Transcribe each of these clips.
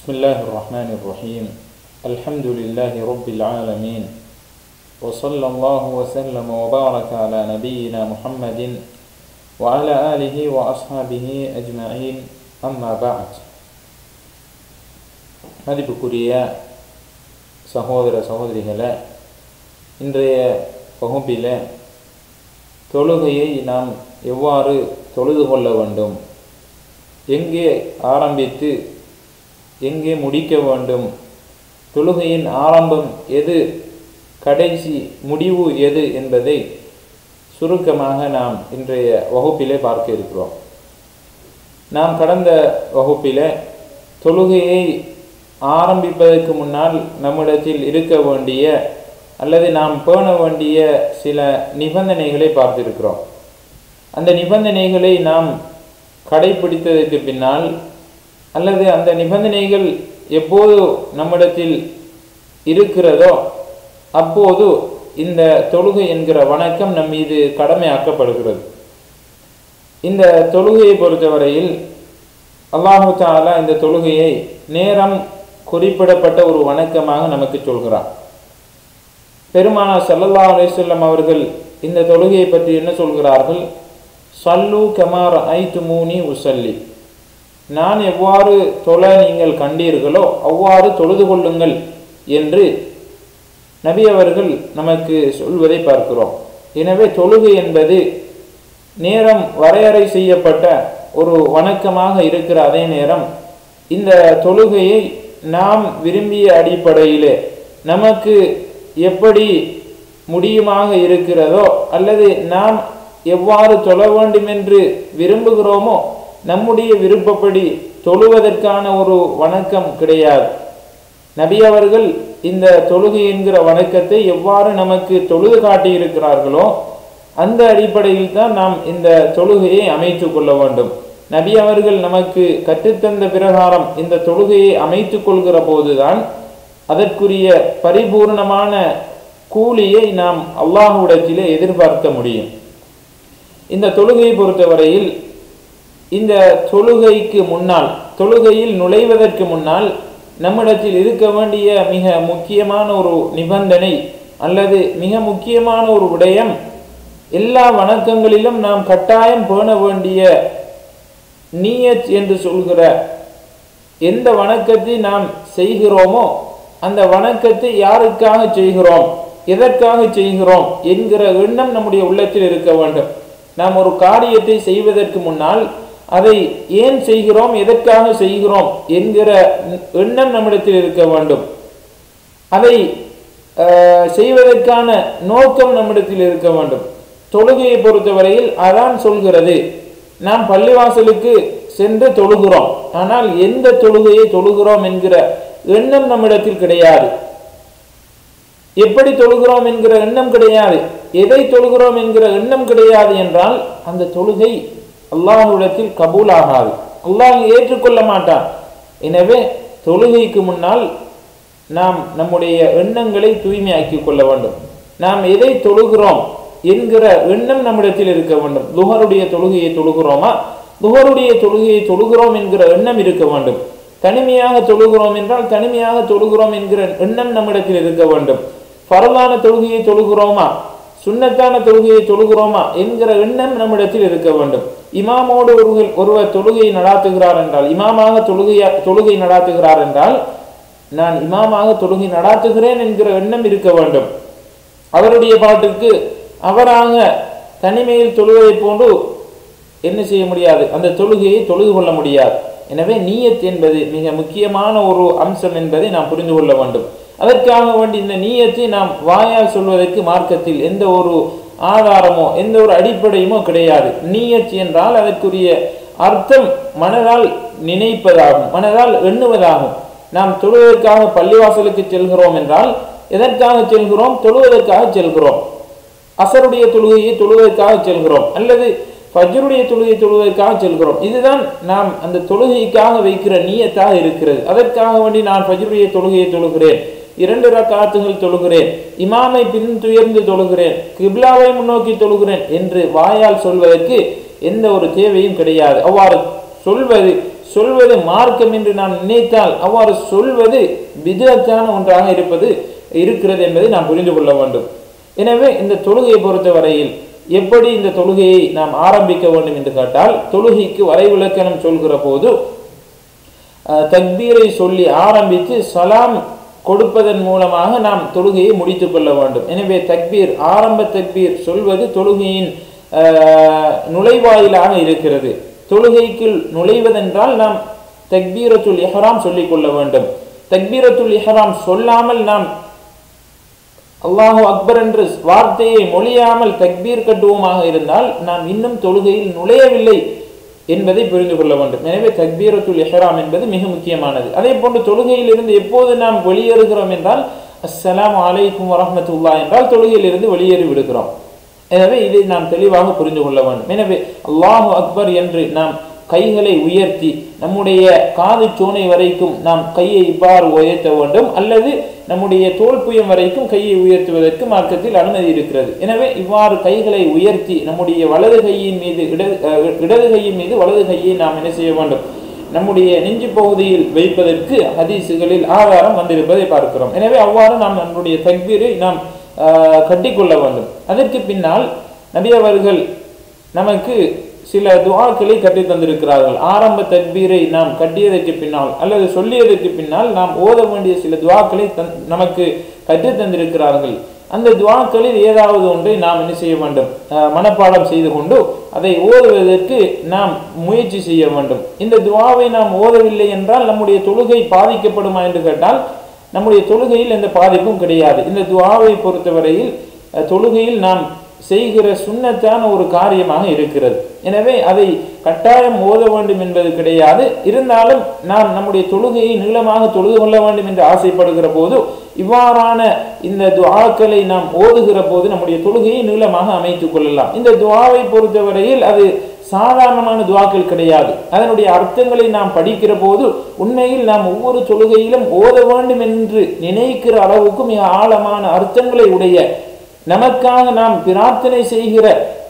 بسم الله الرحمن الرحيم الحمد لله رب العالمين وصلى الله وسلم وبارك على نبينا محمد وعلى آله وأصحابه أجمعين أما بعد மதிப்புக்குரிய சகோதர சகோதரிகளே, இன்றைய வகுப்பில் தொழுகையை நாம் எவ்வாறு தொழுது கொள்ள வேண்டும், எங்கே ஆரம்பித்து எங்கே முடிக்க வேண்டும், தொழுகையின் ஆரம்பம் எது, கடைசி முடிவு எது என்பதை சுருக்கமாக நாம் இன்றைய வகுப்பிலே பார்க்க இருக்கிறோம். நாம் கடந்த வகுப்பில் தொழுகையை ஆரம்பிப்பதற்கு முன்னால் நம்மிடத்தில் இருக்க வேண்டிய அல்லது நாம் பேண வேண்டிய சில நிபந்தனைகளை பார்த்திருக்கிறோம். அந்த நிபந்தனைகளை நாம் கடைபிடித்ததற்கு பின்னால் அல்லது அந்த நிபந்தனைகள் எப்போது நம்மிடத்தில் இருக்கிறதோ அப்போது இந்த தொழுகை என்கிற வணக்கம் நம் மீது கடமையாக்கப்படுகிறது. இந்த தொழுகையை பொறுத்தவரையில் அல்லாஹு தஆலா இந்த தொழுகையை நேரம் குறிப்பிடப்பட்ட ஒரு வணக்கமாக நமக்கு சொல்கிறார். பெருமானார் ஸல்லல்லாஹு அலைஹி வஸல்லம் அவர்கள் இந்த தொழுகையை பற்றி என்ன சொல்கிறார்கள்? ஸல்லு கமா ரஅய்துமூனி உஸல்லி, நான் எவ்வாறு தொழ நீங்கள் கண்டீர்களோ அவ்வாறு தொழுது கொள்ளுங்கள் என்று நபி அவர்கள் நமக்கு சொல்வதை பார்க்கிறோம். எனவே தொழுகை என்பது நேரம் வரையறை செய்யப்பட்ட ஒரு வணக்கமாக இருக்கிற அதே நேரம் இந்த தொழுகையை நாம் விரும்பிய அடிப்படையிலே நமக்கு எப்படி முடியுமாக இருக்கிறதோ அல்லது நாம் எவ்வாறு தொழ வேண்டும் என்று விரும்புகிறோமோ நம்முடைய விருப்பப்படி தொழுவதற்கான ஒரு வணக்கம் கிடையாது. நபி அவர்கள் இந்த தொழுகை என்கிற வணக்கத்தை எவ்வாறு நமக்கு தொழுது காட்டியிருக்கிறார்களோ அந்த அடிப்படையில் தான் நாம் இந்த தொழுகையை அமைத்து கொள்ள வேண்டும். நபி அவர்கள் நமக்கு கற்றுத்தந்த பிரகாரம் இந்த தொழுகையை அமைத்து கொள்கிற போதுதான் அதற்குரிய பரிபூர்ணமான கூலியை நாம் அல்லாஹ்விடத்திலே எதிர்பார்க்க முடியும். இந்த தொழுகையை பொறுத்தவரையில் இந்த தொழுகைக்கு முன்னால், தொழுகையில் நுழைவதற்கு முன்னால் நம்மிடத்தில் இருக்க வேண்டிய மிக முக்கியமான ஒரு நிபந்தனை அல்லது மிக முக்கியமான ஒரு விடயம், எல்லா வணக்கங்களிலும் நாம் கட்டாயம் பேண வேண்டிய நியத் என்று சொல்கிற எந்த வணக்கத்தை நாம் செய்கிறோமோ அந்த வணக்கத்தை யாருக்காக செய்கிறோம், எதற்காக செய்கிறோம் என்கிற எண்ணம் நம்முடைய உள்ளத்தில் இருக்க வேண்டும். நாம் ஒரு காரியத்தை செய்வதற்கு முன்னால் அதை ஏன் செய்கிறோம், எதற்காக செய்கிறோம் என்கிற எண்ணம் நம்மிடத்தில் இருக்க வேண்டும். அதை செய்வதற்கான நோக்கம் நம்மிடத்தில் இருக்க வேண்டும். தொழுகையை பொறுத்தவரையில் அதான் சொல்கிறது, நாம் பள்ளிவாசலுக்கு சென்று தொழுகிறோம், ஆனால் எந்த தொழுகையை தொழுகிறோம் என்கிற எண்ணம் நம்மிடத்தில் கிடையாது. எப்படி தொழுகிறோம் என்கிற எண்ணம் கிடையாது, எதை தொழுகிறோம் என்கிற எண்ணம் கிடையாது என்றால் அந்த தொழுகை அல்லாஹ்விடத்தில் கபூல் ஆகாது, அல்லாஹ் ஏற்றுக்கொள்ள மாட்டான். எனவே தொழுகைக்கு முன்னால் நாம் நம்முடைய எண்ணங்களை தூய்மையாக்கி கொள்ள வேண்டும். நாம் எதை தொழுகிறோம் என்கிற எண்ணம் நம்மிடத்தில் இருக்க வேண்டும். துஹருடைய தொழுகையை தொழுகிறோமா, துஹருடைய தொழுகையை தொழுகிறோம் என்கிற எண்ணம் இருக்க வேண்டும். தனிமையாக தொழுகிறோம் என்றால் தனிமையாக தொழுகிறோம் என்கிற எண்ணம் நம்மிடத்தில் இருக்க வேண்டும். ஃபர்லான தொழுகையை தொழுகிறோமா, சுன்னத்தான தொழுகையை தொழுகிறோமா என்கிற எண்ணம் நம்மிடத்தில் இருக்க வேண்டும். இமாமோடு ஒருவர் தொழுகை நடாத்துகிறார் என்றால், இமாமாக தொழுகை நடாத்துகிறார் என்றால் நான் இமாமாக தொழுகை நடாத்துகிறேன் என்கிற எண்ணம் இருக்க வேண்டும். அவருடைய பாட்டுக்கு அவராக தனிமையில் தொழுவதை போன்று என்ன செய்ய முடியாது, அந்த தொழுகையை தொழுது கொள்ள முடியாது. எனவே நியத் என்பது மிக முக்கியமான ஒரு அம்சம் என்பதை நாம் புரிந்து கொள்ள வேண்டும். அதற்காக வேண்டி இந்த நியத்தை நாம் வாயால் சொல்வதற்கு மார்க்கத்தில் எந்த ஒரு ஆதாரமோ எந்த ஒரு அடிப்படையுமோ கிடையாது. நியத் என்றால் அதற்குரிய அர்த்தம் மனதால் நினைப்பதாகும், மனதால் எண்ணுவதாகும். நாம் தொழுவதற்காக பள்ளிவாசலுக்கு செல்கிறோம் என்றால் எதற்காக செல்கிறோம், தொழுவதற்காக செல்கிறோம். அசருடைய தொழுகையை தொழுவதற்காக செல்கிறோம் அல்லது ஃபஜ்ருடைய தொழுகை தொழுவதற்காக செல்கிறோம். இதுதான் நாம் அந்த தொழுகைக்காக வைக்கிற நியத்தாக இருக்கிறது. அதற்காக வேண்டி நான் ஃபஜ்ருடைய தொழுகையை தொழுகிறேன், 2 ரக்காத்துகள் தொழுகிறேன், இமாமை பின்துயர்ந்து தொழுகிறேன், கிப்லாவை முன்னோக்கி தொழுகிறேன் என்று வாயால் சொல்வதற்கு எந்த ஒரு தேவையும் கிடையாது. அவ்வாறு சொல்வது மார்க்கம் என்று நாம் நினைத்தால் அவ்வாறு சொல்வது பிதஅத்தான ஒன்றாக இருக்கிறது என்பதை நாம் புரிந்து கொள்ள வேண்டும். எனவே இந்த தொழுகையை பொறுத்தவரையில் எப்படி இந்த தொழுகையை நாம் ஆரம்பிக்க வேண்டும் என்று கேட்டால், தொழுகைக்கு வரைவிலக்கணம் சொல்கிற போது தக்பீரை சொல்லி ஆரம்பித்து சலாம் கொடுப்பதன் மூலமாக நாம் தொழுகையை முடித்துக் கொள்ள வேண்டும். எனவே தக்பீர், ஆரம்ப தக்பீர் சொல்வது தொழுகையின் நுழைவாயிலாக இருக்கிறது. தொழுகைக்குள் நுழைவதென்றால் நாம் தக்பீரத்துல் இஹ்ராம் சொல்லிக் கொள்ள வேண்டும். தக்பீரத்துல் இஹ்ராம் சொல்லாமல் நாம் அல்லாஹு அக்பர் என்ற வார்த்தையை மொழியாமல் தக்பீர் கட்டுவோமாக இருந்தால் நாம் இன்னும் தொழுகையில் நுழையவில்லை என்பதை புரிந்து கொள்ள வேண்டும். எனவே தக்பீரத்துல் இஹ்ராம் என்பது மிக முக்கியமானது. அதே போன்று தொழுகையில் இருந்து எப்போது நாம் வெளியேறுகிறோம் என்றால் அஸ்ஸலாமு அலைக்கும் வரஹ்மத்துல்லாஹ் என்றால் தொழுகையில் இருந்து வெளியேறி விடுகிறோம். எனவே இதை நாம் தெளிவாக புரிந்து கொள்ள வேண்டும். எனவே அல்லாஹு அக்பர் என்று நாம் கைகளை உயர்த்தி நம்முடைய காது சோனை வரைக்கும் நாம் கையை இவ்வாறு உயர்த்த வேண்டும், அல்லது நம்முடைய தோல்புயம் வரைக்கும் கையை உயர்த்துவதற்கு மார்க்கத்தில் அனுமதி இருக்கிறது. எனவே இவ்வாறு கைகளை உயர்த்தி நம்முடைய வலது கையின் மீது இடது கையின் மீது வலது கையை நாம் என்ன செய்ய வேண்டும், நம்முடைய நெஞ்சு பகுதியில் வைப்பதற்கு ஹதீசுகளில் ஆதாரம் வந்திருப்பதை பார்க்கிறோம். எனவே அவ்வாறு நாம் நம்முடைய தக்பீரை நாம் கட்டிக்கொள்ள வேண்டும். அதற்கு பின்னால் நபி அவர்கள் நமக்கு சில துஆக்களை கட்டி தந்திருக்கிறார்கள். ஆரம்ப தக்பீரை நாம் கட்டியதற்கு பின்னால் அல்லது சொல்லியதற்கு பின்னால் நாம் ஓத வேண்டிய சில துஆக்களை நமக்கு கற்று தந்திருக்கிறார்கள். அந்த துஆக்களில் ஏதாவது ஒன்றை நாம் என்ன செய்ய வேண்டும், மனப்பாடம் செய்து கொண்டு அதை ஓதுவதற்கு நாம் முயற்சி செய்ய வேண்டும். இந்த துஆவை நாம் ஓதவில்லை என்றால் நம்முடைய தொழுகை பாதிக்கப்படுமா என்று கேட்டால் நம்முடைய தொழுகையில் எந்த பாதிப்பும் கிடையாது. இந்த துஆவை பொறுத்தவரையில் தொழுகையில் நாம் செய்கிற சுன்னத்தான ஒரு காரியமாக இருக்கிறது. எனவே அதை கட்டாயம் ஓத வேண்டும் என்பது கிடையாது. இருந்தாலும் நாம் நம்முடைய தொழுகையை நீளமாக தொழுது கொள்ள வேண்டும் என்று ஆசைப்படுகிற போது இவ்வாறான இந்த துஆக்களை நாம் ஓதுகிற போது நம்முடைய தொழுகையை நீளமாக அமைத்துக் கொள்ளலாம். இந்த துஆவை பொறுத்தவரையில் அது சாதாரணமான துஆக்கள் கிடையாது. அதனுடைய அர்த்தங்களை நாம் படிக்கிற போது உண்மையில் நாம் ஒவ்வொரு தொழுகையிலும் ஓத வேண்டும் என்று நினைக்கிற அளவுக்கு மிக ஆழமான அர்த்தங்களை உடைய, நமக்காக நாம் பிரார்த்தனை செய்கிற,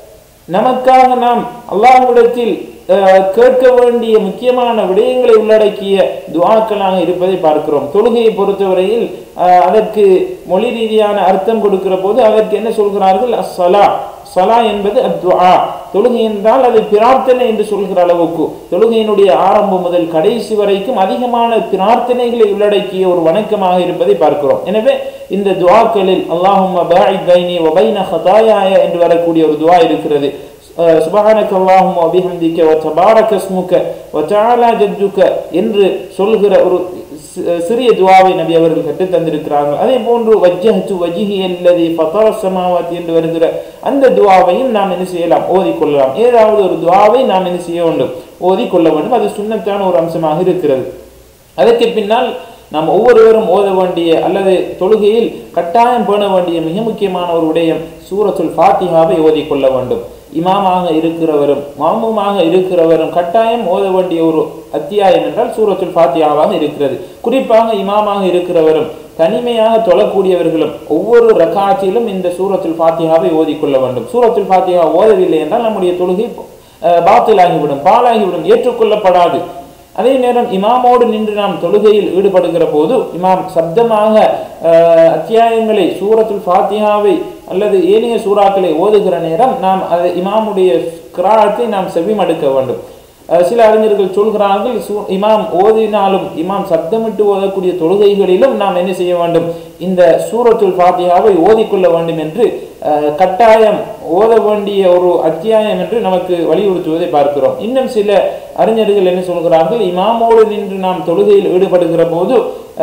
நமக்காக நாம் அல்லாஹ்விடத்தில் கேட்க வேண்டிய முக்கியமான விடயங்களை உள்ளடக்கிய துஆக்களாக இருப்பதை பார்க்கிறோம். தொழுகையை பொறுத்தவரையில் அதற்கு மொழி ரீதியான அர்த்தம் கொடுக்கிற போது அதற்கு என்ன சொல்கிறார்கள், அஸ்ஸலா. ஸலா என்பது அத்துஆ. தொழுகை என்றால் அது பிரார்த்தனை என்று சொல்கிற அளவுக்கு தொழுகையினுடைய ஆரம்பம் முதல் கடைசி வரைக்கும் அதிகமான பிரார்த்தனைகளை உள்ளடக்கிய ஒரு வணக்கமாக இருப்பதை பார்க்கிறோம். எனவே இந்த துஆக்களில் அல்லாஹும்ம பாஇத் பைனி வ பைன ஹதாயாய என்று வரக்கூடிய ஒரு துஆ இருக்கிறது. சுப்ஹானக அல்லாஹும்ம வ பிஹம்திக வ தபாரக இஸ்முக வ தஆலா ஜத்துக என்று சொல்கிற ஒரு சிறிய துஆவை நபி அவர்கள் கற்று தந்திருக்கிறார்கள். அதே போன்று வஜ்ஜஹ்து வஜ்ஹிய அல்லதி ஃபதர ஸமாவாத்தி என்று வருகிற அந்த துஆவையும் நாம் என்ன செய்யலாம், ஓதிக்கொள்ளலாம். ஏதாவது ஒரு துஆவை நாம் என்ன செய்ய வேண்டும், ஓதிக்கொள்ள வேண்டும். அது சுன்னத்தான ஒரு அம்சமாக இருக்கிறது. அதற்கு பின்னால் நாம் ஒவ்வொருவரும் ஓத வேண்டிய அல்லது தொழுகையில் கட்டாயம் பேண வேண்டிய மிக முக்கியமான ஒரு விடயம் சூரத்துல் ஃபாத்திஹாவை ஓதிக்கொள்ள வேண்டும். இமாமாக இருக்கிறவரும் மாமுமாக இருக்கிறவரும் கட்டாயம் ஓத வேண்டிய ஒரு அத்தியாயம் என்றால் சூரத்துல் ஃபாத்திஹாவாக இருக்கிறது. குறிப்பாக இமாமாக இருக்கிறவரும் தனிமையாக தொழக்கூடியவர்களும் ஒவ்வொரு ரக்காத்திலும் இந்த சூரத்துல் ஃபாத்திஹாவை ஓதிக்கொள்ள வேண்டும். சூரத்துல் ஃபாத்திஹா ஓதவில்லை என்றால் நம்முடைய தொழுகை பாத்திலாகிவிடும், பாலாகிவிடும், ஏற்றுக்கொள்ளப்படாது. அதே நேரம் இமாமோடு நின்று நாம் தொழுகையில் ஈடுபடுகிற போது இமாம் சப்தமாக அத்தியாயங்களை சூரத்துல் ஃபாத்திஹாவை அல்லது ஏனைய சூறாக்களை ஓதுகிற நேரம் நாம் அதை இமாமுடைய கிராத்தை நாம் செவிமடுக்க வேண்டும். சில அறிஞர்கள் சொல்கிறார்கள், இமாம் ஓதினாலும் இமாம் சப்தமிட்டு ஓதக்கூடிய தொழுகைகளிலும் நாம் என்ன செய்ய வேண்டும், இந்த சூரத்துல் ஃபாத்திஹாவை ஓதிக்கொள்ள வேண்டும் என்று கட்டாயம் ஓத வேண்டிய ஒரு அத்தியாயம் என்று நமக்கு வலியுறுத்துவதை பார்க்கிறோம். இன்னும் சில அறிஞர்கள் என்ன சொல்கிறார்கள், இமாமோடு நின்று நாம் தொழுகையில் ஈடுபடுகிற போது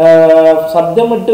சப்தமிட்டு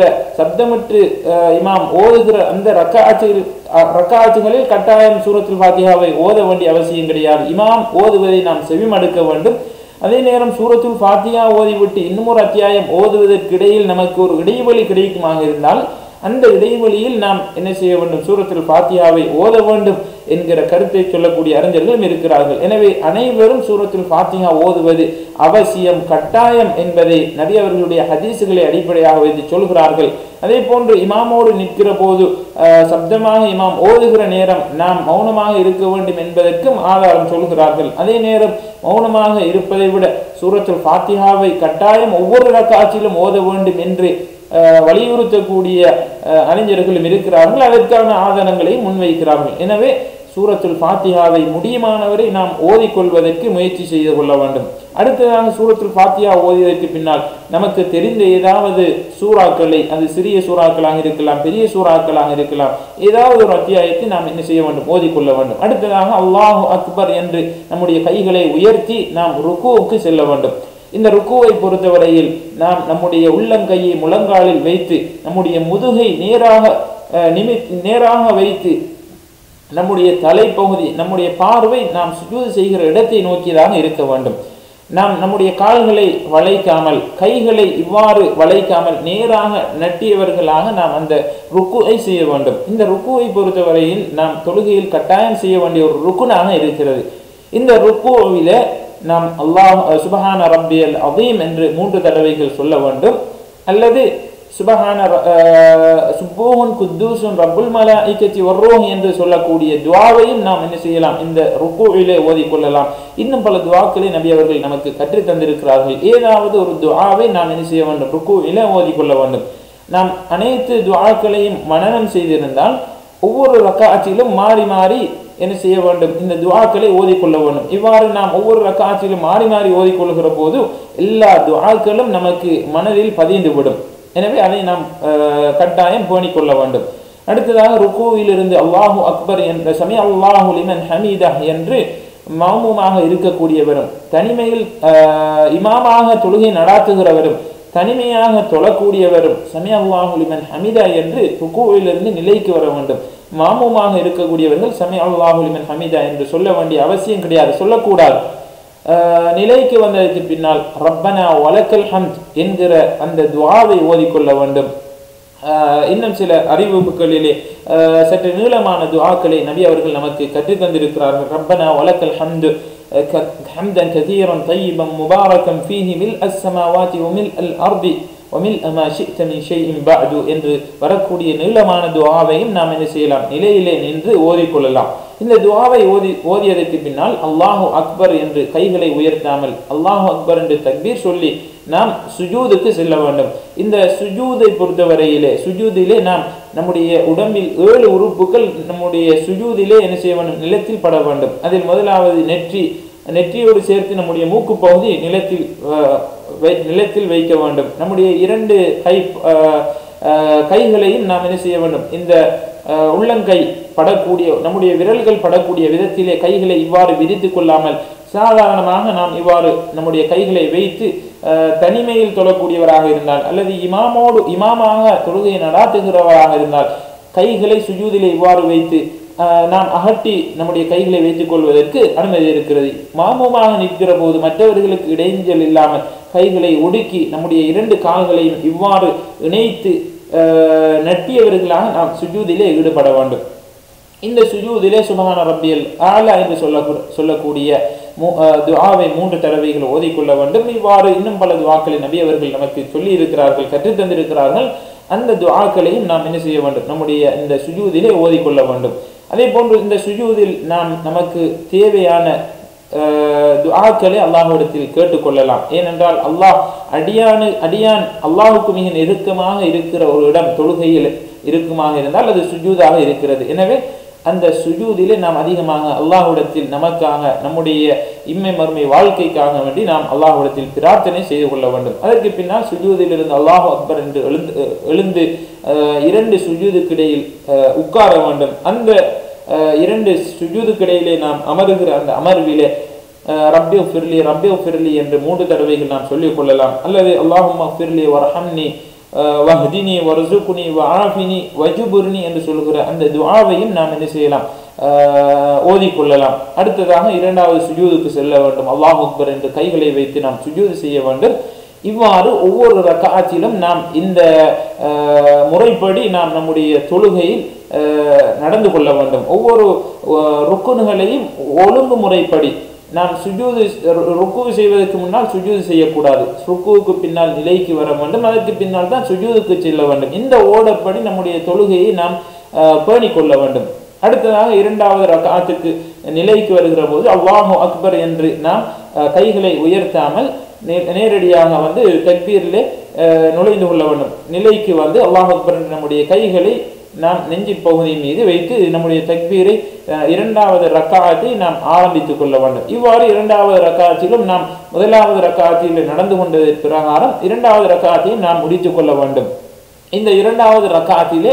இமாம் ஓதுகிற அந்த ரக்காத்துகளில் கட்டாயம் சூரத்துல் ஃபாத்திஹாவை ஓத வேண்டிய அவசியம் கிடையாது. இமாம் ஓதுவதை நாம் செவிமடுக்க வேண்டும். அதே நேரம் சூரத்துல் ஃபாத்திஹா ஓதிவிட்டு இன்னும் ஒரு அத்தியாயம் ஓதுவதற்கிடையில் நமக்கு ஒரு இடைவெளி கிடைக்குமாக இருந்தால் அந்த இடைவெளியில் நாம் என்ன செய்ய வேண்டும், சூரத்துல் ஃபாத்திஹாவை ஓத வேண்டும் என்கிற கருத்தை சொல்லக்கூடிய அறிஞர்களும் இருக்கிறார்கள். எனவே அனைவரும் சூரத்துல் ஃபாத்திஹா ஓதுவது அவசியம், கட்டாயம் என்பதை நபி அவர்களுடைய ஹதீசுகளை அடிப்படையாக வைத்து சொல்கிறார்கள். அதே போன்று இமாமோடு நிற்கிற போது சப்தமாக இமாம் ஓதுகிற நேரம் நாம் மௌனமாக இருக்க வேண்டும் என்பதற்கும் ஆதாரம் சொல்கிறார்கள். அதே நேரம் மௌனமாக இருப்பதை விட சூரத்துல் ஃபாத்திஹாவை கட்டாயம் ஒவ்வொரு ரக்காத்திலும் ஓத வேண்டும் என்று வலியுறுத்தக்கூடிய அறிஞர்களும் இருக்கிறார்கள். அதற்கான ஆதாரங்களை முன்வைக்கிறார்கள். எனவே சூரத்துல் ஃபாத்திஹாவை முடியுமானவரை நாம் ஓதிக்கொள்வதற்கு முயற்சி செய்து கொள்ள வேண்டும். அடுத்ததாக சூரத்துல் ஃபாத்திஹா ஓதியதற்கு பின்னால் நமக்கு தெரிந்த ஏதாவது சூறாக்களை, அது சிறிய சூறாக்களாக இருக்கலாம், பெரிய சூறாக்களாக இருக்கலாம், ஏதாவது ஒரு அத்தியாயத்தை நாம் என்ன செய்ய வேண்டும், ஓதிக்கொள்ள வேண்டும். அடுத்ததாக அல்லாஹு அக்பர் என்று நம்முடைய கைகளை உயர்த்தி நாம் ருக்குவுக்கு செல்ல வேண்டும். இந்த ருக்குவை பொறுத்தவரையில் நாம் நம்முடைய உள்ளங்கையை முழங்காலில் வைத்து நம்முடைய முதுகை நேராக வைத்து நம்முடைய தலைப்பகுதி, நம்முடைய பார்வை நாம் சுஜூது செய்கிற இடத்தை நோக்கியதாக இருக்க வேண்டும். நாம் நம்முடைய கால்களை வளைக்காமல், கைகளை இவ்வாறு வளைக்காமல் நேராக நட்டியவர்களாக நாம் அந்த ருக்குவை செய்ய வேண்டும். இந்த ருக்குவை பொறுத்தவரையில் நாம் தொழுகையில் கட்டாயம் செய்ய வேண்டிய ஒரு ருக்குனாக இருக்கிறது. இந்த ருக்குவில நாம் அல்லாஹ் சுபஹான ரப்பியல் அதீம் என்று 3 தடவைகள் சொல்ல வேண்டும். அல்லது சுபஹான சுப்பூஹுன் குத்தூசுன் ரப்புல் மலாயிகத்தி வர்ரூஹ் என்று சொல்லக்கூடிய துஆவையும் நாம் என்ன செய்யலாம், இந்த ருக்குவிலே ஓதிக்கொள்ளலாம். இன்னும் பல துஆக்களை நபி அவர்கள் நமக்கு கற்று தந்திருக்கிறார்கள். ஏதாவது ஒரு துஆவை நாம் என்ன செய்ய வேண்டும், ருக்குவிலே ஓதிக்கொள்ள வேண்டும். நாம் அனைத்து துஆக்களையும் மனனம் செய்திருந்தால் ஒவ்வொரு ரக்காத்திலும் மாறி மாறி என்ன செய்ய வேண்டும், இந்த துஆக்களை ஓதிக்கொள்ள வேண்டும். இவ்வாறு நாம் ஒவ்வொரு ரக்காத்திலும் மாறி மாறி ஓதிக்கொள்கிற போது எல்லா துஆக்களும் நமக்கு மனதில் பதிந்துவிடும். எனவே அதை நாம் கட்டாயம் பேணிக்கொள்ள வேண்டும். அடுத்ததாக ருக்குவிலிருந்து அல்லாஹு அக்பர் என்ற சமி அல்லாஹு லிமன் ஹமீதா என்று மௌமுமாக இருக்கக்கூடியவரும், தனிமையில் இமாமாக தொழுகை நடாத்துகிறவரும், தனிமையாக தொழக்கூடியவரும் சமி அல்லாஹு லிமன் ஹமீதா என்று ருக்குவிலிருந்து நிலைக்கு வர வேண்டும். மாமுமாக இருக்கக்கூடியவர்கள் சமி அல்லாஹு லிமன் ஹமீதா என்று சொல்ல வேண்டிய அவசியம் கிடையாது, சொல்லக்கூடாது. நிலைக்கு வந்ததற்கு பின்னால் ரப்பனா வலக்கல் ஹம்த் என்கிற அந்த துஆவை ஓதிக்கொள்ள வேண்டும். இன்னும் சில அறிவிப்புகளிலே சற்று நீளமான துஆக்களை நபி அவர்கள் நமக்கு கற்றுத் தந்திருக்கிறார்கள். ரப்பனா வலக்கல் ஹம்து ஹம்தன் கதீரன் தய்யிபன் முபாரக்கன் ஃபீஹி மில்அஸ் ஸமாவாதி வமில்அல் அர்தி وملء ما شئت من شيء بعد என்று வரக்கூடிய நீளமான துஆவையும் நாம் என்ன செய்யலாம், நிலையிலே நின்று ஓதிக்கொள்ளலாம். இந்த துஆவை ஓதியதற்கு பின்னால் அல்லாஹு அக்பர் என்று கைகளை உயர்த்தாமல் அல்லாஹு அக்பர் என்று தக்பீர் சொல்லி நாம் சுஜூதுக்கு செல்ல வேண்டும். இந்த சுஜூதை பொறுத்தவரையிலே சுஜூதிலே நாம் நம்முடைய உடம்பில் 7 உறுப்புகள் நம்முடைய சுஜூதிலே என்ன செய்ய வேண்டும், நிலத்தில் பட வேண்டும். அதில் முதலாவது நெற்றியோடு சேர்த்து நம்முடைய மூக்கு பகுதி நிலத்தில் வைக்க வேண்டும். நம்முடைய 2 கைகளையும் நாம் என்ன செய்ய வேண்டும், இந்த உள்ளங்கை படக்கூடிய நம்முடைய விரல்கள் படக்கூடிய விதத்திலே கைகளை இவ்வாறு விரித்து கொள்ளாமல் சாதாரணமாக நாம் இவ்வாறு நம்முடைய கைகளை வைத்து தனிமையில் தொழக்கூடியவராக இருந்தால் அல்லது இமாமாக தொழுகையை நடாத்துகிறவராக இருந்தால் கைகளை சுஜூதிலே இவ்வாறு வைத்து நாம் அகட்டி நம்முடைய கைகளை வைத்துக் கொள்வதற்கு அனுமதி இருக்கிறது. மாமுமாக நிற்கிற போது மற்றவர்களுக்கு இடைஞ்சல் இல்லாமல் கைகளை ஒடுக்கி நம்முடைய 2 கால்களையும் இவ்வாறு இணைத்து நட்டியவர்களாக நாம் சுஜூதிலே ஈடுபட வேண்டும். இந்த சுஜூதிலே சுப்ஹான ரப்பியல் ஆலா என்று சொல்லக்கூடிய துஆவை 3 தடவைகள் ஓதிக்கொள்ள வேண்டும். இவ்வாறு இன்னும் பல துஆக்களை நபி அவர்கள் நமக்கு சொல்லி இருக்கிறார்கள், கற்றுத் தந்திருக்கிறார்கள். அந்த துஆக்களையும் நாம் என்ன செய்ய வேண்டும், நம்முடைய இந்த சுஜூதிலே ஓதிக்கொள்ள வேண்டும். அதே போன்று இந்த சுஜூதில் நாம் நமக்கு தேவையான துஆக்களை அல்லாஹ்விடத்தில் கேட்டுக்கொள்ளலாம். ஏனென்றால் அடியான் அல்லாஹுக்கு மிக நெருக்கமாக இருக்கிற ஒரு இடம் தொழுகையில் இருக்குமாக இருந்தால் அது சுஜூதாக இருக்கிறது. எனவே அந்த சுஜூதிலே நாம் அதிகமாக அல்லாஹ்விடத்தில் நமக்காக நம்முடைய இம்மை மறுமை வாழ்க்கைக்காக வேண்டி நாம் அல்லாஹ்விடத்தில் பிரார்த்தனை செய்து கொள்ள வேண்டும். அதற்கு பின்னால் சுஜூதில் இருந்து அல்லாஹு அக்பர் என்று எழுந்து 2 சுஜூதுக்கு இடையில் உட்கார வேண்டும். அந்த 2 சுஜூதுக்கு இடையிலே நாம் அமருகிற அந்த அமர்விலே ரப்பி ஃபிர்லி என்று 3 தடவைகள் நாம் சொல்லிக் கொள்ளலாம். அல்லது அல்லாஹும்ம ஃபிர்லி வர்ஹம்னி வஹ்தினி வர்சுக்னி வஆஃபினி வஜ்புர்னி என்று சொல்கிற அந்த துஆவையும் நாம் என்ன செய்யலாம், ஓதிக்கொள்ளலாம். அடுத்ததாக 2வது சுஜூதுக்கு செல்ல வேண்டும். அல்லாஹ் அக்பர் என்று கைகளை வைத்து நாம் சுஜூது செய்ய வேண்டும். இவ்வாறு ஒவ்வொரு ரக்காத்திலும் நாம் இந்த முறைப்படி நாம் நம்முடைய தொழுகையில் நடந்து கொள்ள வேண்டும். ஒவ்வொரு ருக்குன்களையும் ஒழுங்கு முறைப்படி நாம் ருக்கு செய்வதற்கு முன்னால் சுஜூது செய்யக்கூடாது. ருக்குவுக்கு பின்னால் நிலைக்கு வர வேண்டும். அதற்கு பின்னால் தான் சுஜூதுக்கு செல்ல வேண்டும். இந்த ஓடப்படி நம்முடைய தொழுகையை நாம் பேணிக்கொள்ள வேண்டும். அடுத்ததாக 2வது ரக்காத்துக்கு நிலைக்கு வருகிற போது அல்லாஹு அக்பர் என்று நாம் கைகளை உயர்த்தாமல் நேரடியாக வந்து தக்பீரிலே நுழைந்து கொள்ள வேண்டும். நிலைக்கு வந்து அல்லாஹ் அக்பர் நம்முடைய கைகளை நாம் நெஞ்சி பகுதி மீது வைத்து நம்முடைய தக்பீரை இரண்டாவது ரக்காத்தை நாம் ஆரம்பித்துக் கொள்ள வேண்டும். இவ்வாறு இரண்டாவது ரக்காத்திலும் நாம் முதலாவது ரக்காத்தில் நடந்து கொண்டது பிரகாரம் இரண்டாவது ரக்காத்தையும் நாம் முடித்துக் கொள்ள வேண்டும். இந்த இரண்டாவது ரக்காத்திலே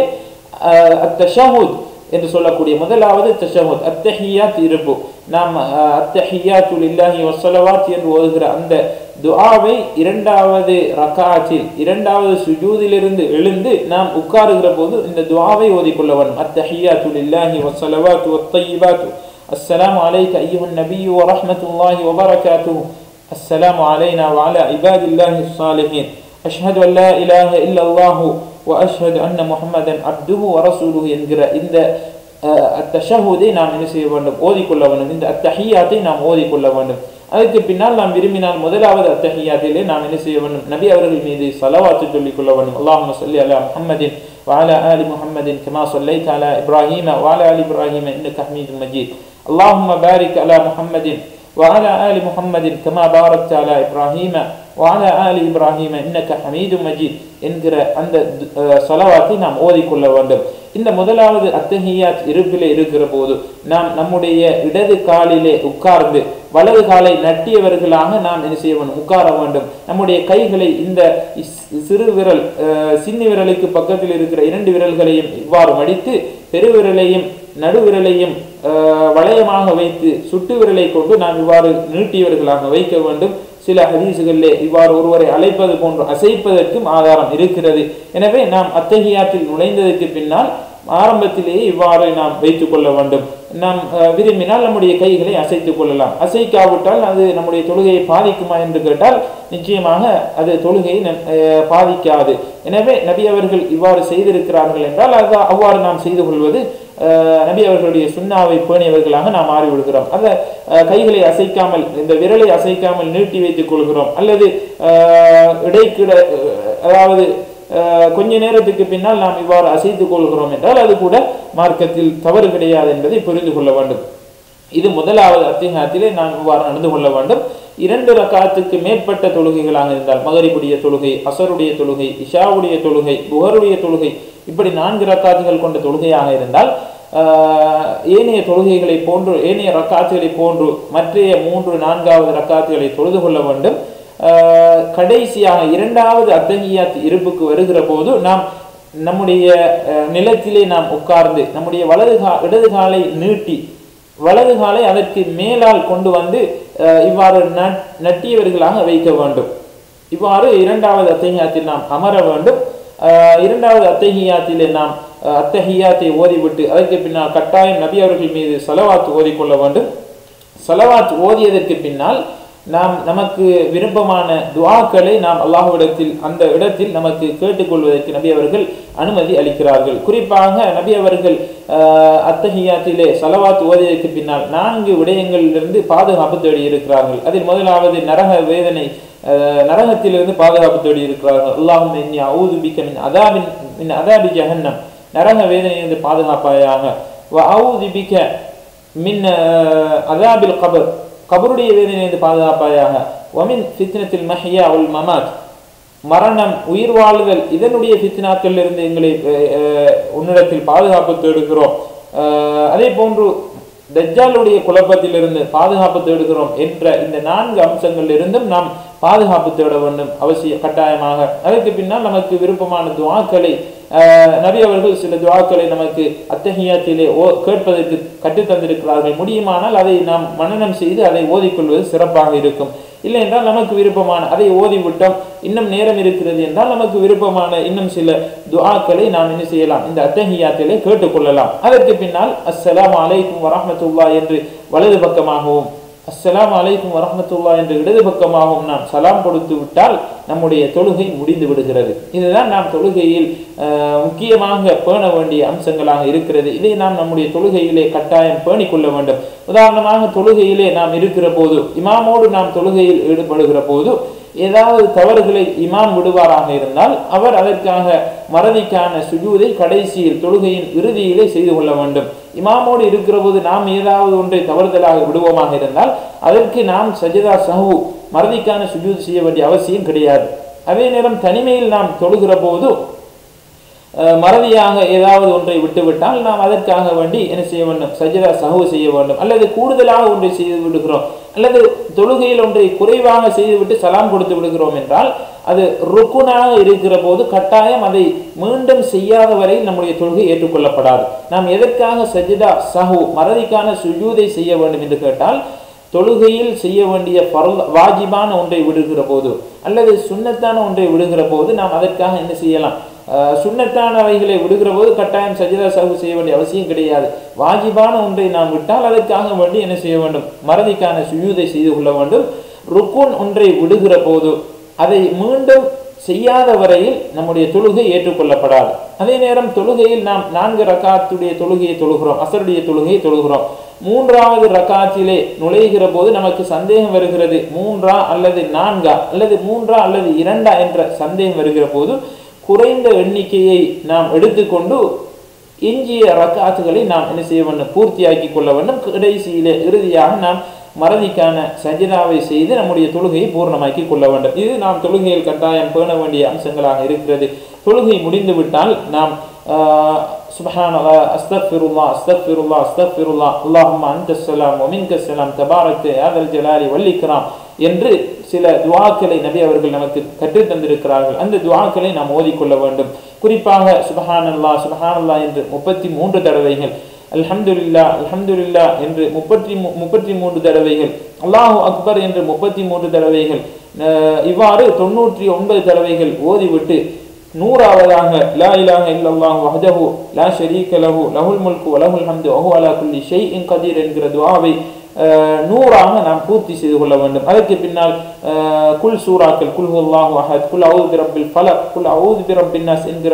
அத்தஷஹுத் என்று சொல்லக்கூடிய முதலாவது தஷஹுத் அத்தஹியாத் இருப்பு. நாம் அத்தஹியாத்து லில்லாஹி வஸ்ஸலவாத் என்று ஓதுகிற அந்த துஆவை இரண்டாவது ரக்காத்தில் இரண்டாவது சுஜூதிலிருந்து எழுந்து நாம் உட்காருகிற போது இந்த துஆவை ஓதிக்கொள்ள வேண்டும். அத்தஹியாத்து லில்லாஹி வஸ்ஸலவாத்து வத்தய்யிபாத்து அஸ்ஸலாமு அலைக அய்யுஹன் நபிய்யு வ ரஹ்மத்துல்லாஹி வ பரகாத்துஹு அஸ்ஸலாமு அலைனா வ அலா இபாதில்லாஹி ஸ்ஸாலிஹீன் அஷ்ஹது அன் லா இலாஹ இல்லல்லாஹு வ அஷ்ஹது அன்ன முஹம்மதன் அப்துஹு வ ரசூலுஹு என்கிற இந்த அத்தஷஹுதை நாம் என்ன செய்ய வேண்டும்? ஓதிக்கொள்ள வேண்டும். இந்த அத்தஹியாத்தை நாம் ஓதிக்கொள்ள வேண்டும். அதுக்கு பின்னால் நாம் விரும்பினால் முதலாவது அத்தஹியாத்திலே நாம் என்ன செய்ய வேண்டும்? நபி அவர்கள் மீது ஸலவாத்து சொல்லிக் கொள்ள வேண்டும். அல்லாஹும்ம ஸல்லி அலா முஹம்மதின் வ அலா ஆலி முஹம்மதின் கமா ஸல்லைத அலா இப்ராஹீம வ அலா ஆலி இப்ராஹீம இன்னக ஹமீதும் மஜீத். அல்லாஹும்ம பாரிக் அலா முஹம்மதின் வ அலா ஆலி முஹம்மதின் கமா பாரக்த அலா இப்ராஹீம வ அலா ஆலி இப்ராஹீம இன்னக ஹமீதும் மஜீத் என்கிற அந்த ஸலவாத்தை நாம் ஓதிக்கொள்ள வேண்டும். இந்த முதலாவது அத்தஹியாத் இருப்பிலே இருக்கிற போது நாம் நம்முடைய இடது காலிலே உட்கார்ந்து வலது காலை நட்டியவர்களாக நாம் என்ன செய்ய வேண்டும்? உட்கார வேண்டும். நம்முடைய கைகளை இந்த சிறு விரல் சின்னி விரலுக்கு பக்கத்தில் இருக்கிற இரண்டு விரல்களையும் இவ்வாறு மடித்து பெருவிரலையும் நடுவிரலையும் வளையமாக வைத்து சுட்டு விரலை கொண்டு நாம் இவ்வாறு நீட்டியவர்களாக வைக்க வேண்டும். சில ஹதீசுகளிலே இவ்வாறு ஒருவரை அழைப்பது போன்று அசைப்பதற்கும் ஆதாரம் இருக்கிறது. எனவே நாம் அத்தஹியாத்தில் நுழைந்ததற்கு பின்னால் ஆரம்பத்திலேயே இவ்வாறு நாம் வைத்துக் கொள்ள வேண்டும். நாம் விரும்பினால் நம்முடைய கைகளை அசைத்துக் கொள்ளலாம். அசைக்காவிட்டால் அது நம்முடைய தொழுகையை பாதிக்குமா என்று கேட்டால் நிச்சயமாக அது தொழுகையை பாதிக்காது. எனவே நபி அவர்கள் இவ்வாறு செய்திருக்கிறார்கள் என்றால் அது அவ்வாறு நாம் செய்து கொள்வது நபி அவர்களுடைய சுன்னாவை பேணியவர்களாக நாம் மாறிவிடுகிறோம். அந்த கைகளை அசைக்காமல் இந்த விரலை அசைக்காமல் நீட்டி வைத்துக் கொள்கிறோம் அல்லது இடைக்கிட அதாவது கொஞ்ச நேரத்துக்கு பின்னால் நாம் இவ்வாறு அசைத்துக் கொள்கிறோம் என்றால் அது கூட மார்க்கத்தில் தவறு கிடையாது என்பதை புரிந்து கொள்ள வேண்டும். இது முதலாவது அத்தியாயத்திலே நாம் இவ்வாறு நடந்து கொள்ள வேண்டும். 2 ரக்காத்துக்கு மேற்பட்ட தொழுகைகளாக இருந்தால் மகரிபுடைய தொழுகை, அசருடைய தொழுகை, இஷாவுடைய தொழுகை, புகருடைய தொழுகை இப்படி 4 ரக்காத்துகள் கொண்ட தொழுகையாக இருந்தால் ஏனைய தொழுகைகளை போன்று ஏனைய ரக்காத்துகளை போன்று மற்றைய 3, 4வது ரக்காத்துகளை தொழுது கொள்ள வேண்டும். கடைசியாக இரண்டாவது அத்தஹியாத் இருப்புக்கு வருகிற போது நாம் நம்முடைய நிலத்திலே நாம் உட்கார்ந்து நம்முடைய இடது காலை நீட்டி வலது காலை அதற்கு மேலால் கொண்டு வந்து இவ்வாறு நட்டியவர்களாக வைக்க வேண்டும். இவ்வாறு இரண்டாவது அத்தஹியாத்தில் நாம் அமர வேண்டும். இரண்டாவது அத்தஹியாத்திலே நாம் அத்தஹியாத்தை ஓதிவிட்டு அதற்கு பின்னால் கட்டாயம் நபி அவர்கள் மீது ஸலவாத் ஓதிக்கொள்ள வேண்டும். ஸலவாத் ஓதியதற்கு பின்னால் நாம் நமக்கு விருப்பமான துஆக்களை நாம் அல்லாஹ்விடத்தில் அந்த இடத்தில் நமக்கு கேட்டுக்கொள்வதற்கு நபி அவர்கள் அனுமதி அளிக்கிறார்கள். குறிப்பாக நபி அவர்கள் அத்தஹியாத்திலே ஸலவாத் ஓதியதற்கு பின்னால் 4 விடயங்களிலிருந்து பாதுகாப்பு தேடி இருக்கிறார்கள். அதில் முதலாவது நரக வேதனை, நரகத்திலிருந்து பாதுகாப்பு தேடி இருக்கிறார்கள். அல்லாஹும்ம இன்னி அஊது பிக மின் அதாபி ஜஹன்னம், நரக வேதனையிலிருந்து பாதுகாப்பாயாக. வ அஊது பிக மின் அதாபில் கபர், கபருடைய வேதனையிலிருந்து பாதுகாப்பாயாக. வமின் ஃபித்னத்தில் மஹ்யா வல் மமாத், மரணம் உயிர் வாழுதல் இதனுடைய ஃபித்னாக்கள் இருந்து எங்களை உன்னிடத்தில் பாதுகாப்பு தேடுகிறோம். அதே போன்று தஜ்ஜாலுடைய குழப்பத்திலிருந்து பாதுகாப்பு தேடுகிறோம் என்ற இந்த 4 அம்சங்களில் இருந்தும் நாம் பாதுகாப்பு தேட வேண்டும் அவசியம் கட்டாயமாக. அதற்கு பின்னால் நமக்கு விருப்பமான துஆக்களை நபி அவர்கள் சில துஆக்களை நமக்கு அத்தஹியாத்திலே கேட்பதற்கு கற்றுத்தந்திருக்கிறார்கள். முடியுமானால் அதை நாம் மனனம் செய்து அதை ஓதிக்கொள்வது சிறப்பாக இருக்கும். இல்லை என்றால் நமக்கு விருப்பமான அதை ஓதிவிட்டோம், இன்னும் நேரம் இருக்கிறது என்றால் நமக்கு விருப்பமான இன்னும் சில துஆக்களை நாம் என்ன செய்யலாம், இந்த அத்தஹியாத்திலே கேட்டுக்கொள்ளலாம். அதற்கு பின்னால் அஸ்ஸலாமு அலைக்கும் வரஹ்மத்துல்லாஹ் என்று வலது பக்கமாகவும் அஸ்ஸலாமு அலைக்கும் வரஹ்மத்துல்லாஹ் என்று இடது பக்கமாகவும் நாம் சலாம் கொடுத்து விட்டால் நம்முடைய தொழுகை முடிந்து விடுகிறது. இதுதான் நாம் தொழுகையில் முக்கியமாக பேண வேண்டிய அம்சங்களாக இருக்கிறது. இதை நாம் நம்முடைய தொழுகையிலே கட்டாயம் பேணிக்கொள்ள வேண்டும். உதாரணமாக தொழுகையிலே நாம் இருக்கிற போது, இமாமோடு நாம் தொழுகையில் ஈடுபடுகிற போது ஏதாவது தவறுகளை இமாம் விடுவாராக இருந்தால் அவர் அதற்காக மறதிக்கான சுஜூதை கடைசியில் தொழுகையின் இறுதியிலே செய்து கொள்ள வேண்டும். இமாமோடு இருக்கிற போது நாம் ஏதாவது ஒன்றை தவறுதலாக விடுவோமாக இருந்தால் அதற்கு நாம் சஜதா சஹு மறதிக்கான சுஜூத் செய்ய வேண்டிய அவசியம் கிடையாது. அதே நேரம் தனிமையில் நாம் தொழுகிற போது மறதியாக ஏதாவது ஒன்றை விட்டுவிட்டால் நாம் அதற்காக வேண்டி என்ன செய்ய வேண்டும்? சஜதா சஹு செய்ய வேண்டும். அல்லது கூடுதலாக ஒன்றை செய்து விடுகிறோம், அல்லது தொழுகையில் ஒன்றை குறைவாக செய்துவிட்டு சலாம் கொடுத்து விடுகிறோம் என்றால் அது ருக்குனாக இருக்கிற போது கட்டாயம் அதை மீண்டும் செய்யாத வரை நம்முடைய தொழுகை ஏற்றுக்கொள்ளப்படாது. நாம் எதற்காக சஜதா சஹு மறதிக்கான சுஜூதை செய்ய வேண்டும் என்று கேட்டால், தொழுகையில் செய்ய வேண்டிய வாஜிபான ஒன்றை விடுகிற போது அல்லது சுன்னத்தான ஒன்றை விடுகிற போது நாம் அதற்காக என்ன செய்யலாம்? சுன்னத்தானவைகளை விடுகிற போது கட்டாயம் சஜதா சஹு செய்ய வேண்டிய அவசியம் கிடையாது. வாஜிபான ஒன்றை நாம் விட்டால் அதற்காக வேண்டி என்ன செய்ய வேண்டும்? மறதிக்கான சுஜூதை செய்து கொள்ள வேண்டும். ருக்குன் ஒன்றை விடுகிற போது அதை மீண்டும் செய்யாத வரையில் நம்முடைய தொழுகை ஏற்றுக்கொள்ளப்படாது. அதே நேரம் தொழுகையில் நாம் 4 ரக்காத்துடைய தொழுகையை தொழுகிறோம், அசருடைய தொழுகையை தொழுகிறோம். 3வது ரக்காத்திலே நுழைகிற போது நமக்கு சந்தேகம் வருகிறது, 3ஆ அல்லது 4ஆ அல்லது 3ஆ அல்லது 2ஆ என்ற சந்தேகம் வருகிற போது குறைந்த எண்ணிக்கையை நாம் எடுத்துக்கொண்டு எஞ்சிய ரக்காத்துகளை நாம் என்ன செய்ய வேண்டும்? பூர்த்தியாக்கி கொள்ள வேண்டும். கடைசியிலே இறுதியாக நாம் மறதிக்கான சஜிதாவை செய்து நம்முடைய தொழுகையை பூர்ணமாக்கி கொள்ள வேண்டும். இது நாம் தொழுகையில் கட்டாயம் பேண வேண்டிய அம்சங்களாக இருக்கிறது. தொழுகை முடிந்துவிட்டால் நாம் சுப்ஹானல்லாஹ், அஸ்தக்ஃபிருல்லாஹ், அஸ்தக்ஃபிருல்லாஹ், அஸ்தக்ஃபிருல்லாஹ், அல்லாஹும்ம அன்தஸ்ஸலாம் வ மின்கஸ்ஸலாம் தபாரக்த யா தல் ஜலாலி வல் இக்ராம் என்று சில துஆக்களை நபி அவர்கள் நமக்கு கற்றுத் தந்திருக்கிறார்கள். அந்த துஆக்களை நாம் ஓதிக்கொள்ள வேண்டும். குறிப்பாக சுப்ஹானல்லாஹ் சுப்ஹானல்லாஹ் என்று 33 தடவைகள், அல்ஹம்துலில்லாஹ் அல்ஹம்துலில்லாஹ் என்று 33 தடவைகள், அல்லாஹு அக்பர் என்று 33 தடவைகள், இவ்வாறு 99 தடவைகள் ஓதிவிட்டு 100ஆவதாக லா இலாஹ இல்லல்லாஹு வஹ்தஹு லா ஷரீக லஹு லஹுல் முல்கு வ லஹுல் ஹம்து வ ஹுவ அலா குல்லி ஷைஇன் கதீர் என்கிற துஆவை 100ஆக நாம் பூர்த்தி செய்து கொள்ள வேண்டும். அதற்கு பின்னால் குல் சூராக்கள், குல் ஹுவல்லாஹு அஹத், குல் அஊது பிரப்பில் ஃபலக், குல் அஊது பிரப்பின் நாஸ் என்கிற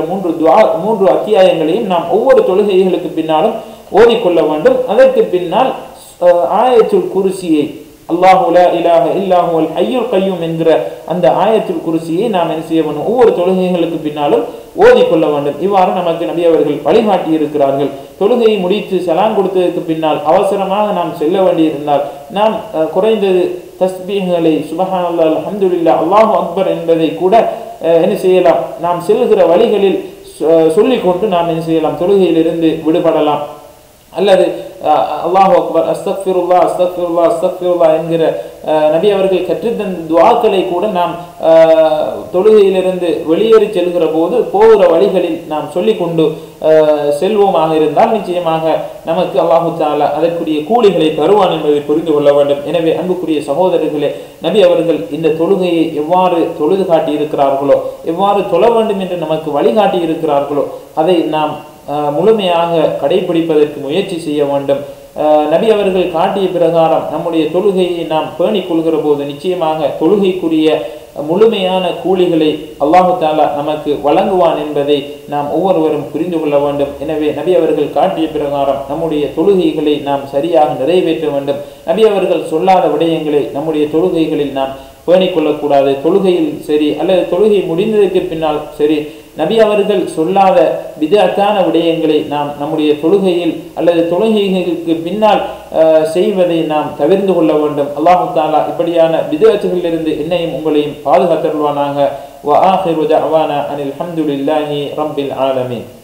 3 அத்தியாயங்களையும் நாம் ஒவ்வொரு தொழுகைகளுக்கு பின்னாலும் ஓதிக்கொள்ள வேண்டும். அதற்கு பின்னால் ஆயத்துல் குர்சியை, அல்லாஹு லா இலாஹ இல்லாஹு அல் ஹய்யுல் கய்யூம் என்கிற அந்த ஆயத்துல் குர்சியை நாம் என்ன செய்ய வேண்டும்? ஒவ்வொரு தொழுகைகளுக்கு பின்னாலும் ஓதிக்கொள்ள வேண்டும். இவ்வாறு நமக்கு நபி அவர்கள் வழிகாட்டி இருக்கிறார்கள். தொழுகையை முடித்து சலாம் கொடுத்ததற்கு பின்னால் அவசரமாக நாம் செல்ல வேண்டியிருந்தால் நாம் குறைந்தது தஸ்பீஹ்களை சுப்ஹானல்லாஹ் அல்ஹம்துலில்லாஹ் அல்லாஹு அக்பர் என்பதை கூட என்ன செய்யலாம்? நாம் செல்கிற வழிகளில் சொல்லிக்கொண்டு நாம் என்ன செய்யலாம்? தொழுகையிலிருந்து விடுபடலாம். அல்லது அல்லாஹு அக்பர், அஸ்தக்ஃபிருல்லாஹ் அஸ்தக்ஃபிருல்லாஹ் அஸ்தக்ஃபிருல்லாஹ் என்கிற நபி அவர்கள் கற்றுத்தந்த துஆக்களை கூட நாம் தொழுகையிலிருந்து வெளியேறி செல்கிற போது போகிற வழிகளில் நாம் சொல்லிக்கொண்டு செல்வோமாக இருந்தால் நிச்சயமாக நமக்கு அல்லாஹு தஆலா அதற்குரிய கூலிகளை தருவான் என்பதை புரிந்து கொள்ள வேண்டும். எனவே அன்புக்குரிய சகோதரர்களே, நபி அவர்கள் இந்த தொழுகையை எவ்வாறு தொழுது காட்டி இருக்கிறார்களோ, எவ்வாறு தொழ வேண்டும் என்று நமக்கு வழிகாட்டி இருக்கிறார்களோ அதை நாம் முழுமையாக கடைபிடிப்பதற்கு முயற்சி செய்ய வேண்டும். நபி அவர்கள் காட்டிய பிரகாரம் நம்முடைய தொழுகையை நாம் பேணிக் கொள்கிற போது நிச்சயமாக தொழுகைக்குரிய முழுமையான கூலிகளை அல்லாஹு தஆலா நமக்கு வழங்குவான் என்பதை நாம் ஒவ்வொருவரும் புரிந்து கொள்ள வேண்டும். எனவே நபி அவர்கள் காட்டிய பிரகாரம் நம்முடைய தொழுகைகளை நாம் சரியாக நிறைவேற்ற வேண்டும். நபி அவர்கள் சொல்லாத விடயங்களை நம்முடைய தொழுகைகளில் நாம் பேணிக் கொள்ளக்கூடாது. தொழுகையில் சரி அல்லது தொழுகை முடிந்ததற்கு பின்னால் சரி, நபி அவர்கள் சொல்லாத பிதஅத்தான விடயங்களை நாம் நம்முடைய தொழுகையில் அல்லது தொழுகைகளுக்கு பின்னால் செய்வதை நாம் தவிர்த்து கொள்ள வேண்டும். அல்லாஹு தஆலா இப்படியான பிதஅத்துகளிலிருந்து என்னையும் உங்களையும் பாதுகாத்தருள்வானாக. வ ஆகிரு தஅவானா அனில் ஹம்துலில்லாஹி ரப்பில் ஆலமீன்.